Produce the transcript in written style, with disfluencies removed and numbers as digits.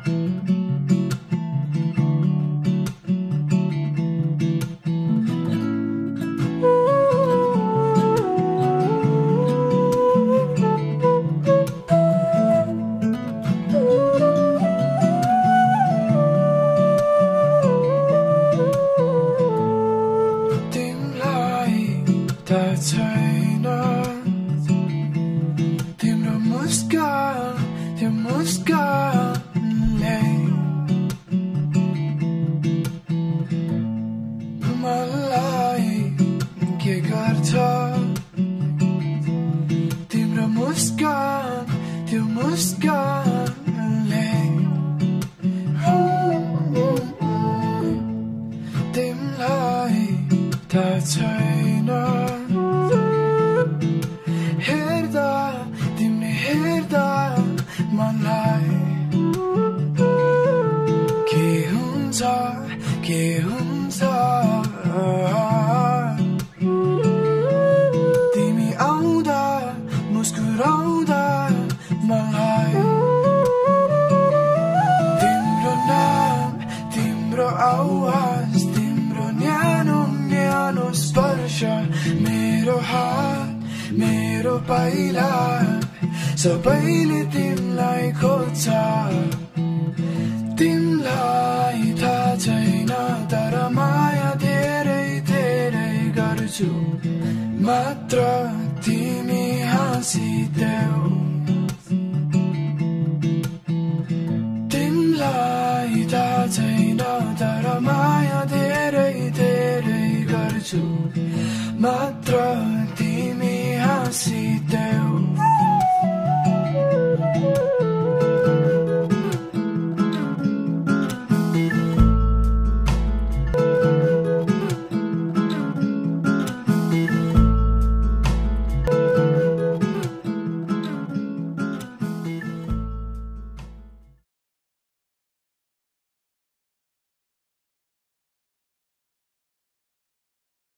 छैन तिम्रो मुस्कान त्यो मुस्कानले मलाई के गर्छ तिम्रो मुस्कान त्यो मुस्कानले तिमीलाई थाहा छैन हेर्दा मलाई के हुन्छ तिमी आउँदा मुस्कुराउँदा मलाई तिम्रो नाम तिम्रो आवाज तिम्रो न्यानो न्यानो स्पर्श मेरो हात मेरो पाइला सबैले तिमीलाई खोज्छ तिमीलाई थाहा छैन तर माया धेरै धेरै गर्छु मात्र तिमी हाँसिदेऊ